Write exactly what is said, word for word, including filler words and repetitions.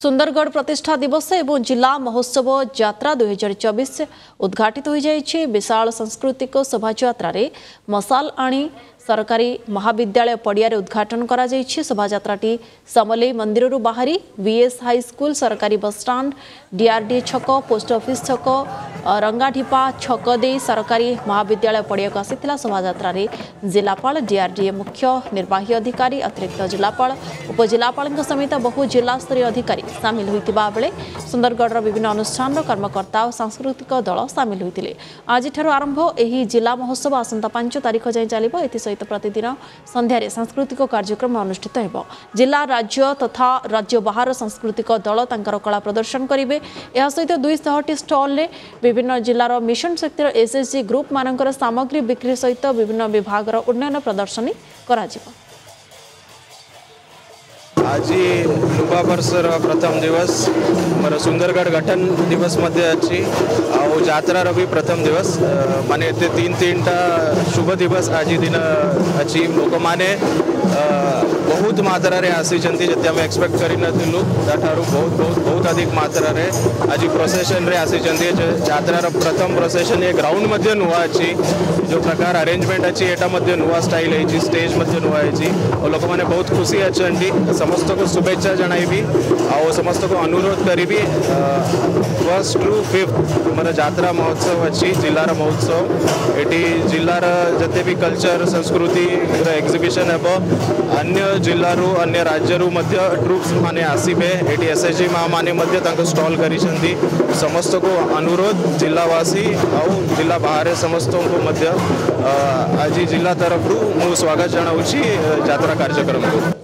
सुंदरगढ़ प्रतिष्ठा दिवस एवं जिला महोत्सव यात्रा दुई हजार चौबीस उद्घाटित हो जाइए। विशाल सांस्कृतिक शोभायात्रा मसाल आनी सरकारी महाविद्यालय पड़िया उद्घाटन करा जाइए। शोभायात्राटी समलेई मंदिर बाहरी वीएस हाई स्कूल, सरकारी बस स्टाण्ड, डीआरडी छक, पोस्ट ऑफिस छक, रंगाढिपा छक दे सरकारी महाविद्यालय पड़िया को आसीथिला। शोभायात्रा जिलापाल, डीआरडीए मुख्य निर्वाही अधिकारी, अतिरिक्त जिलापाल, उपजिलापाल समेत बहु जिला स्तरीय अधिकारी सामिल होइतिबा बेले सुंदरगढ़ विभिन्न अनुष्ठान कर्मकर्ता और सांस्कृतिक दल सामिल होइतिले। आज आरंभ एही जिला महोत्सव आसंता पांच तारिख जाए चलिबो। एथि सहित प्रतिदिन संध्यारे सांस्कृतिक कार्यक्रम अनुष्ठित हेबो। जिला, राज्य तथा राज्य बाहर सांस्कृतिक दल तांकर कला प्रदर्शन करिवे। एहा सहित दुई सौ टी स्टॉल ले विभिन्न जिलार मिशन शक्तिर एसएसजी ग्रुप मानकर सामग्री बिक्री सहित विभिन्न विभागर उन्नयन प्रदर्शनी करा जिवो। आज नुवा वर्षर प्रथम दिवस मोर सुंदरगढ़ गठन दिवस मध्य अच्छी आ जात्रार भी प्रथम दिवस माने तीन तीन टा शुभ दिवस आज दिन अच्छी। लोक माने बहुत मात्रा रे आसी जंती जति हम एक्सपेक्ट करि नथिलु ताठारु बहुत बहुत बहुत अधिक मात्रा रे आज प्रोसेशन रे आसी जंती। जात्रार प्रथम प्रोसेशन ये ग्राउंड मध्य नुवा अच्छी, जो प्रकार अरेंजमेंट अच्छी एटा मध्य नुवा स्टाइल है, स्टेज मध्य नुवा है और लोक माने बहुत खुशी अच्छी। समस्त को शुभेच्छा जनाइबी और समस्त को अनुरोध करी फर्स्ट टू फिफ्थ मोर जात्रा महोत्सव अच्छी जिलार महोत्सव। एटी जिलार जते भी कल्चर संस्कृति एग्जिबिशन हेब, अन्य जिल्लारू अन्य राज्यरू मध्य ट्रुप्स माने आसीबे। एटी एसएसजी मा माने मध्य तांको स्टॉल करिसंती। समस्त को अनुरोध जिलावासी और जिला बाहर समस्त को मध्य आज जिला तरफ मु स्वागत जनाउछि जात्रा कार्यक्रम को।